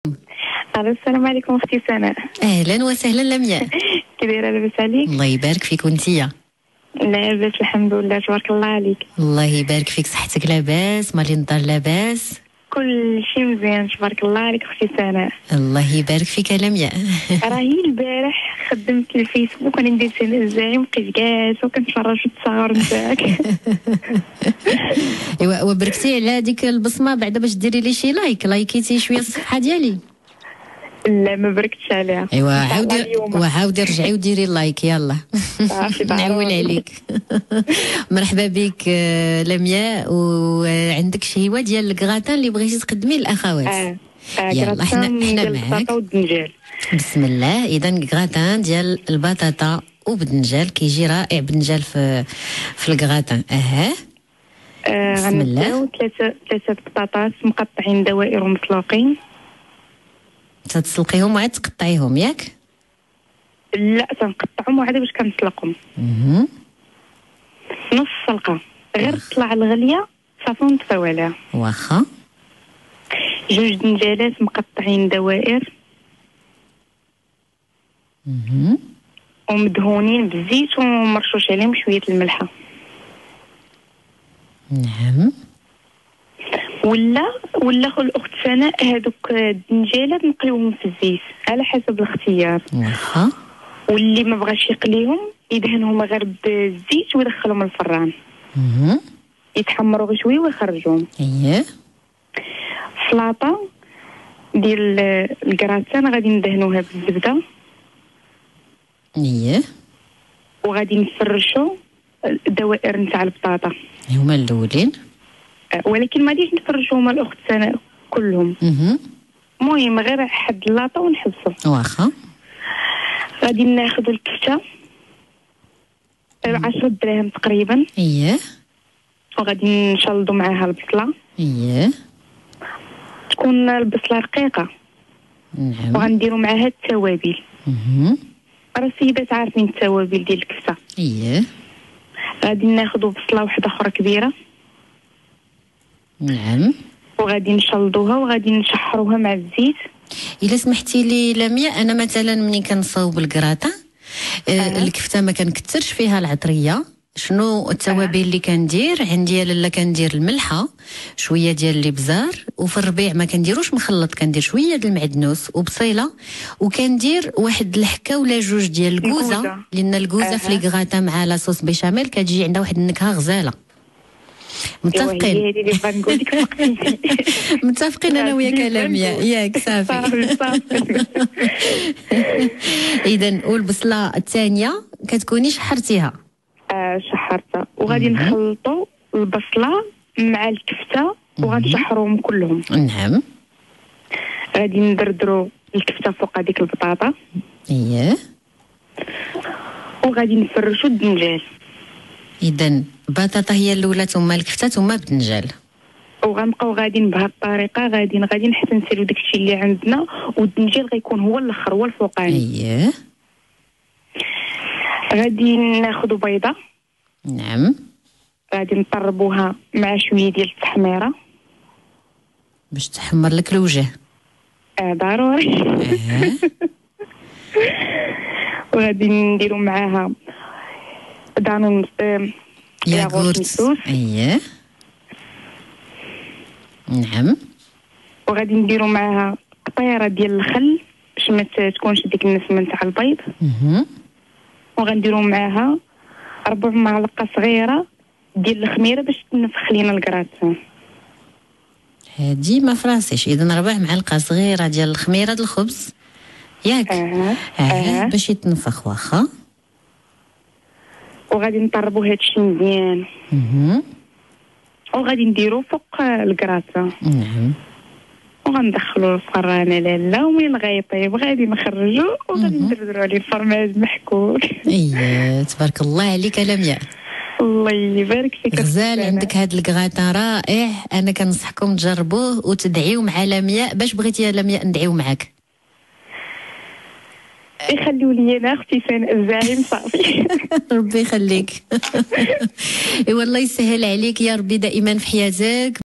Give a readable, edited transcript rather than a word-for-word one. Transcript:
السلام عليكم اختي سناء. اهلا وسهلا لمياء. كي دايره؟ لاباس عليك؟ الله يبارك فيك وانتيا؟ لاباس الحمد لله تبارك الله عليك. الله يبارك فيك، صحتك لاباس؟ مالي الدار لاباس؟ كل شيء مزيان تبارك الله عليك اختي سناء. الله يبارك فيك لمياء. راهي البارح خدمت الفيسبوك وانا ندير الزعيم بقيت جالسه وكنتفرج في التصاور نتاعك. ايوا وبركتي على ديك البصمه بعدا باش ديري لي شي لايكيتي شويه الصفحه ديالي؟ لا ما بركتش عليها. ايوا عاودي رجعي وديري لايك يلا. نعول عليك. مرحبا بك لمياء، وعندك شي هوا ديال الكغاتان اللي بغيتي تقدمي للاخوات؟ يلا حنا معاك. بسم الله. اذا كغاتان ديال البطاطا وبدنجال كيجي رائع بدنجال في الكغاتان. بسم الله. ثلاثه بطاطاس مقطعين دوائر ومسلوقين. تسلقيهم وعاد تقطعيهم ياك؟ لا تنقطعهم وعاد باش كنسلقهم. نص سلقه غير طلع الغليه صافي نطفيو عليها. واخا. جوج دنجالات مقطعين دوائر ومدهونين بالزيت ومرشوش عليهم شويه الملحه. نعم. ولا الاخت سناء هذوك الدنجالات نقليوهم في الزيت على حسب الاختيار. واخا. واللي ما بغاش يقليهم يدهنهم غير بالزيت ويدخلهم الفران. يتحمروا غير شويه ويخرجوهم. سلطه ديال الكراتان غادي ندهنوها بالزبده. وغادي نفرشوا الدوائر نتاع البطاطا. هما الاولين، ولكن ما غاديش نفرشوهم الاخت سناء كلهم. المهم غير حد اللاطه ونحبسوا. واخا. غادي ناخذوا الكفته 10 دراهم تقريبا. وغادي نشلضوا معاها البصله. تكون البصله رقيقه. نعم. وغنديروا معاها التوابل. راه السيدات عارفين التوابل ديال الكفته. غادي ناخذوا بصله واحده اخرى كبيره. نعم. وغادي نشلضوها وغادي نشحروها مع الزيت. الا سمحتي لي لمياء، انا مثلا ملي كنصاوب الكراطه الكفته ما كنكثرش فيها العطريه. شنو التوابل اللي كندير؟ عندي لاله كندير الملحه، شويه ديال الابزار، وفي الربيع ما كنديروش مخلط، كندير شويه ديال المعدنوس وبصيله، وكندير واحد الحكه ولا جوج ديال الكوزه، لان الكوزه في الكراطه مع لاصوص بيشاميل كتجي عندها واحد النكهه غزاله. متفقين؟ متفقين انا وياك لمياء ياك؟ صافي. اذا والبصله الثانيه كتكوني شحرتيها؟ شحرتها. وغادي نخلطوا البصله مع الكفته وغنشحروهم كلهم. نعم. غادي ندردروا الكفته فوق هذيك البطاطا. وغادي نفرشوا الدنجال. اذا البطاطا هي الاولى ثم الكفته ثم بدنجال. وغنبقاو غاديين بهذه الطريقه غادي حتى نسالو داكشي اللي عندنا، والدنجال غيكون هو الاخر هو الفوقاني. غادي ناخذوا بيضه. نعم. غادي نطربوها مع شويه ديال التحميره باش تحمر لك الوجه. ضروري. وغادي نديروا معاها دانون ياغورت. نعم. وغادي نديروا معاها قطيره ديال الخل باش ما تكونش ديك النسمه نتاع البيض. وغنديروا معاها 4 معالق صغيره ديال الخميره باش تنفخ لينا الكراتان. هادي ما فراسيش. اذا 4 معالق صغيره ديال الخميره ديال الخبز ياك؟ باش يتنفخ. واخا. وغادي نطربوا هادشي مزيان. وغادي نديرو فوق الكراتان. نعم. وغندخلوا الفران لاله، ومن غيطيب غادي نخرجوا وغادي ندردروا عليه الفرماج محكول. تبارك الله عليك لمياء. الله يبارك فيك. غزال عندك هاد الكغاتان رائع. انا كنصحكم تجربوه وتدعيو مع لمياء. باش بغيتي يا لمياء ندعيو معاك؟ يخليوا لي انا اختي سناء الزعيم صافي. ربي يخليك. والله يسهل عليك يا ربي دائما في حياتك.